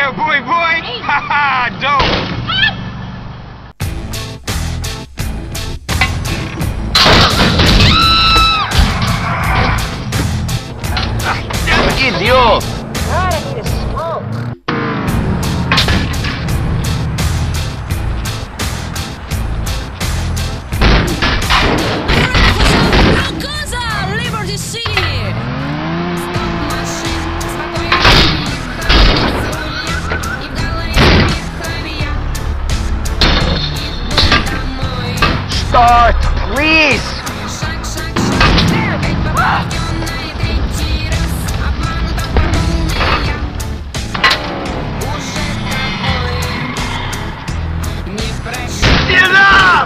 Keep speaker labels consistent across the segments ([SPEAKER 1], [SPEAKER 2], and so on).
[SPEAKER 1] Yeah, boy! Haha, dope!
[SPEAKER 2] Idiot!
[SPEAKER 3] God, I need a smoke.
[SPEAKER 4] Cosa? Liberty City!
[SPEAKER 2] Start, please! Get up!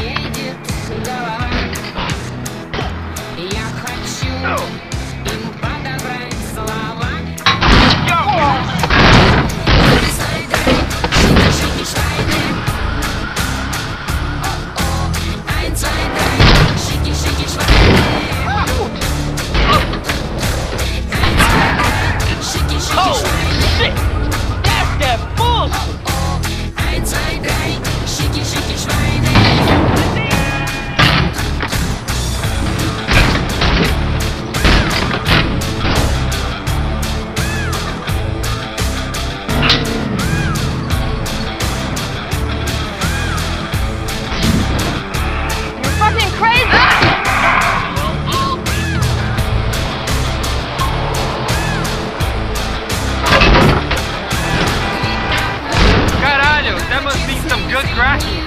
[SPEAKER 1] Good cracking.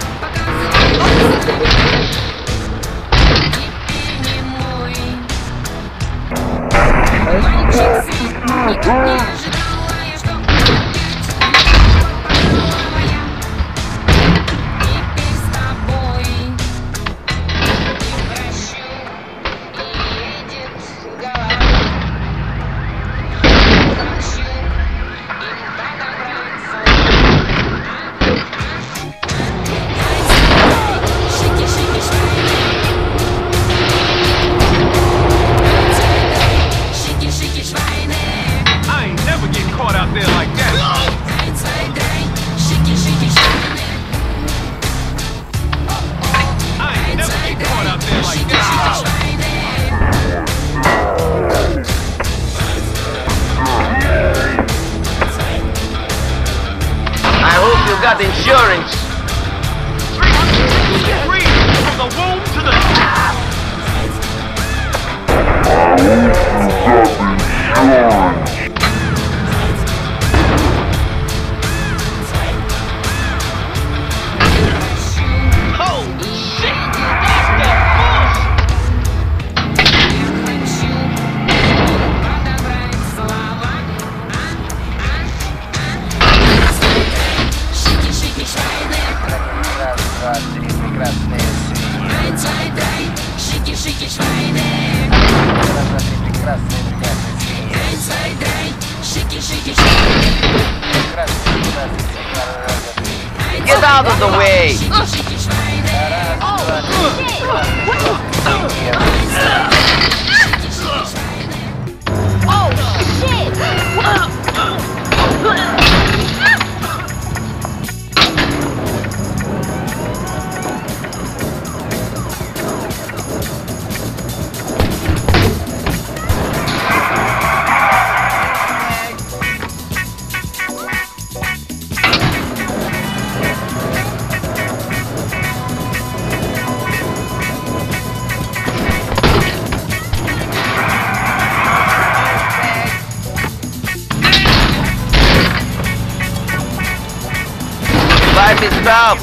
[SPEAKER 2] Got insurance.
[SPEAKER 1] Free from the womb to the
[SPEAKER 2] Get out of the way! Life is tough.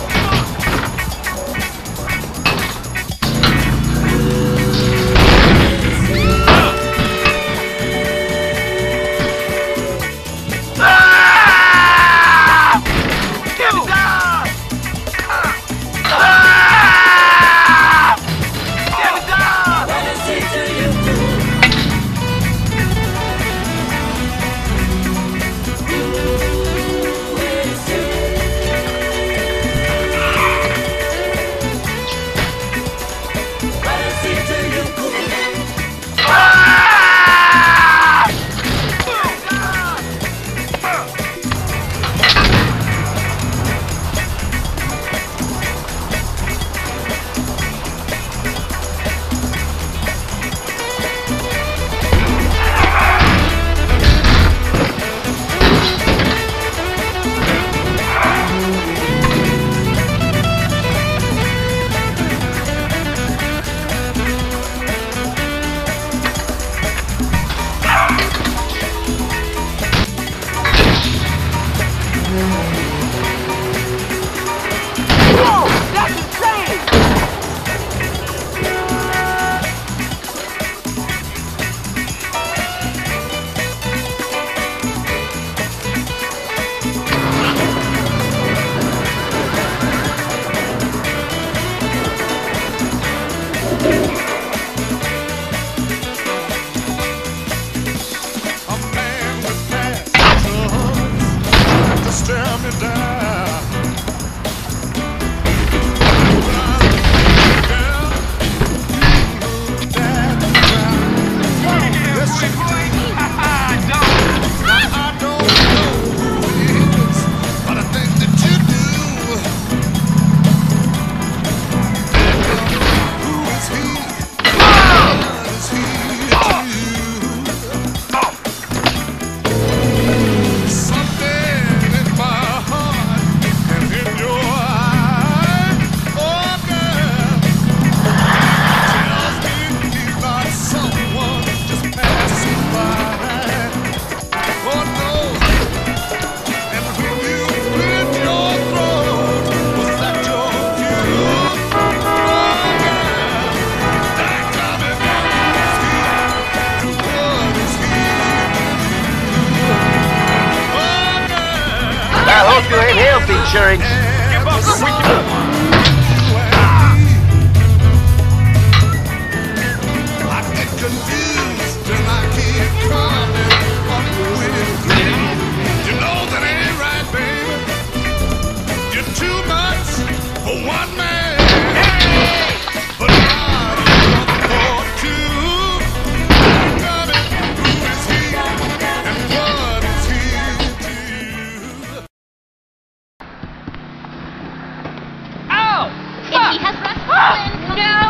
[SPEAKER 2] hope you have health insurance.
[SPEAKER 1] Give up or we can...
[SPEAKER 5] I get confused till I keep coming up with you. You know that ain't right, baby. You're too much for one man, but not enough for two. Got it. Who is he and what is he to you?
[SPEAKER 1] Oh!
[SPEAKER 6] If he has Rasputin, no!